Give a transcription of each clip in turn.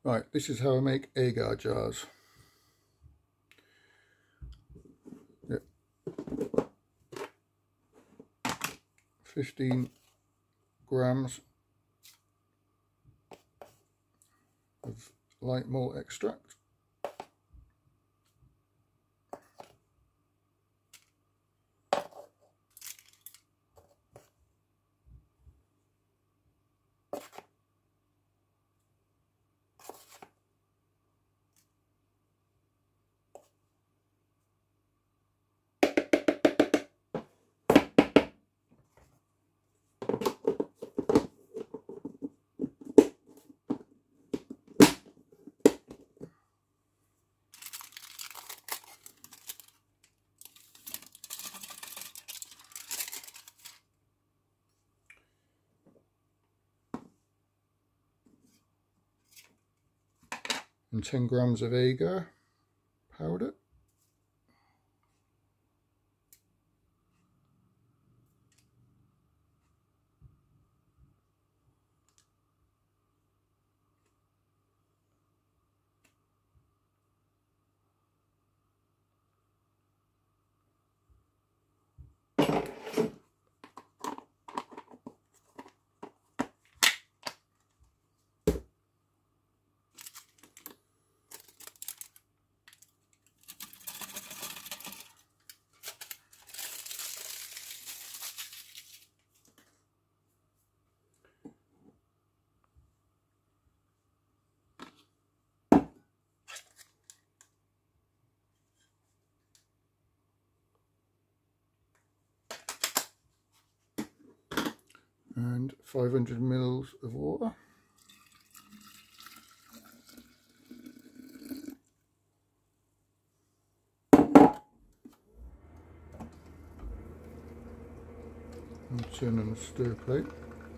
Right, this is how I make agar jars. Yep. 15 grams of light malt extract. And 10 grams of agar powder. And 500 mils of water. And turn on the stir plate.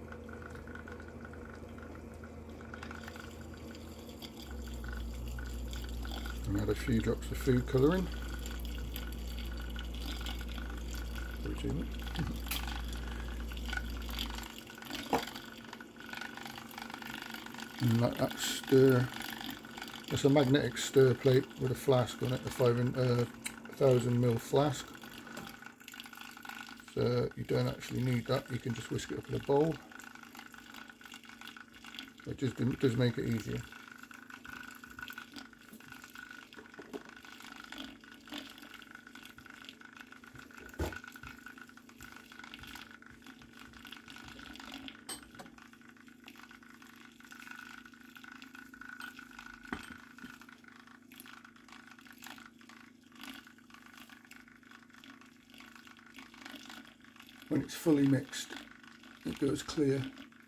And add a few drops of food colouring. And let that stir. It's a magnetic stir plate with a flask on it, a 1000 ml flask. So you don't actually need that, you can just whisk it up in a bowl. It just does make it easier. When it's fully mixed, it goes clear.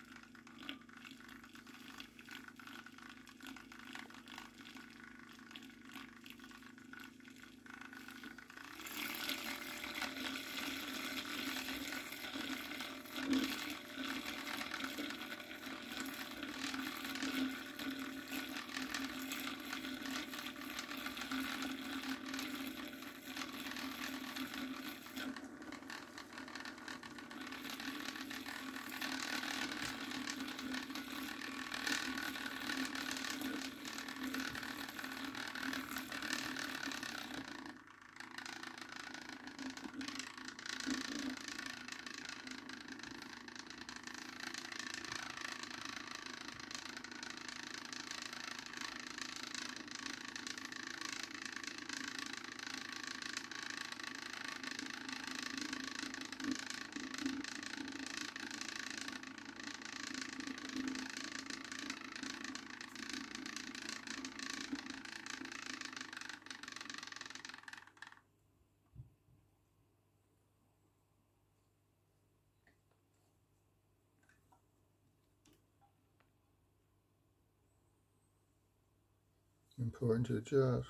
And pour it into the jars.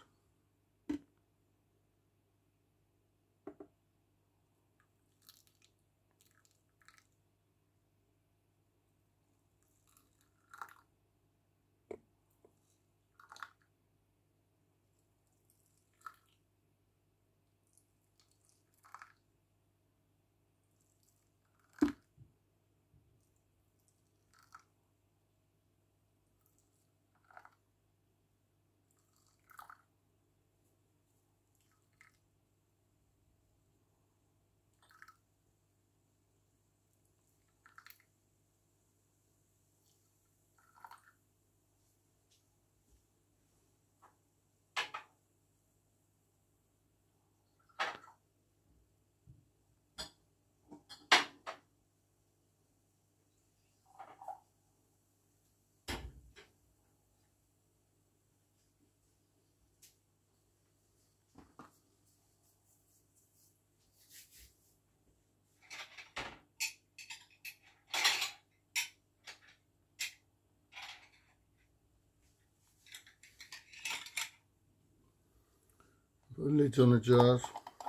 Put the lids on the jars,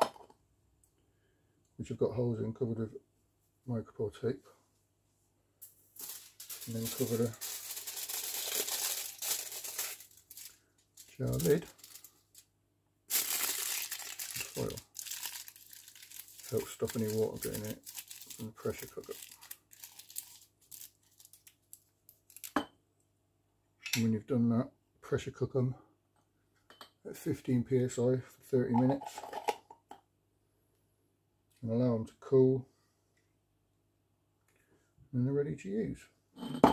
which have got holes in, covered with micropore tape, and then cover the jar lid with foil. Helps stop any water getting in it from the pressure cooker. And when you've done that, pressure cook them at 15 psi for 30 minutes and allow them to cool, and they're ready to use.